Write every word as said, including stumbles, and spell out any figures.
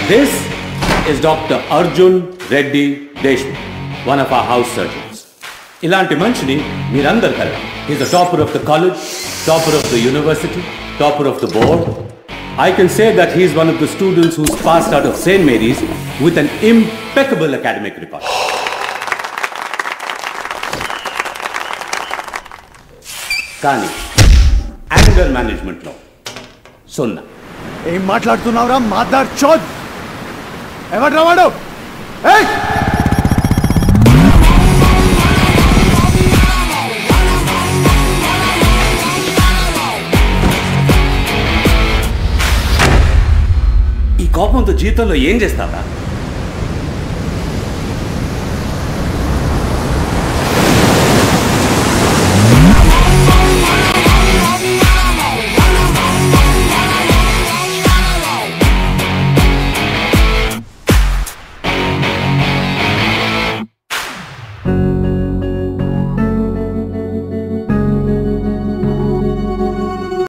This is Doctor Arjun Reddy, one of our house surgeons. Ilanti manchini meerandaru kallam. He is the topper of the college, topper of the university, topper of the board. I can say that he is one of the students who's passed out of Saint Mary's with an impeccable academic record. Kani, anger management lo sunna. ఏం మాట్లాడుతున్నావురా మాదార్ చోద్? ఎవడ్రా వాడు? ఏయ్! ఈ కోపంతో జీవితంలో ఏం చేస్తావా?